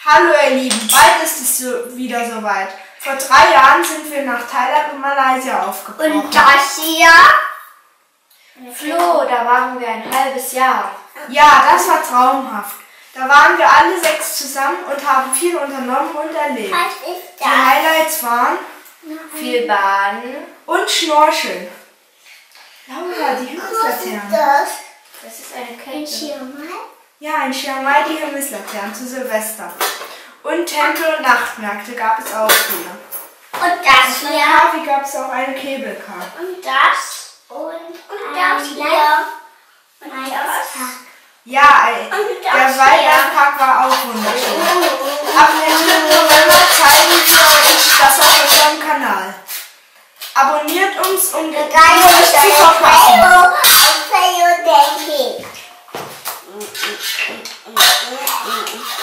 Hallo ihr Lieben, bald ist es wieder soweit. Vor 3 Jahren sind wir nach Thailand und Malaysia aufgebrochen. Und das hier? Flo, da waren wir ein halbes Jahr. Ja, das war traumhaft. Da waren wir alle 6 zusammen und haben viel unternommen und erlebt. Was ist Die das? Highlights waren Viel Baden. und Schnorcheln. Laura, die Himmelslaterne. Das? Das ist eine Ein Kette. Schirm. Ja, in Chiang Mai die Himmelslaterne zu Silvester. Und Tempel- und Nachtmärkte gab es auch viele. Und das Im hier? Kaffee gab es auch eine Cable-Car. Und das? Und das hier? Und das? Ja, Und der das Waldbergpark war auch wunderschön. Ab dem 3. November zeigen wir euch das auf unserem Kanal. Abonniert uns, um Geil, nichts zu verpassen. Fayo, denke ich.